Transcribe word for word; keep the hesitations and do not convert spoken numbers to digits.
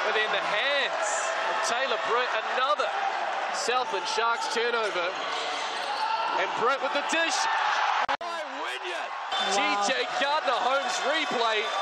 within the hands of Taylor Britt. Another Southland Sharks turnover. And Britt with the dish. Tai Wynyard. G J Gardner-Holmes replay.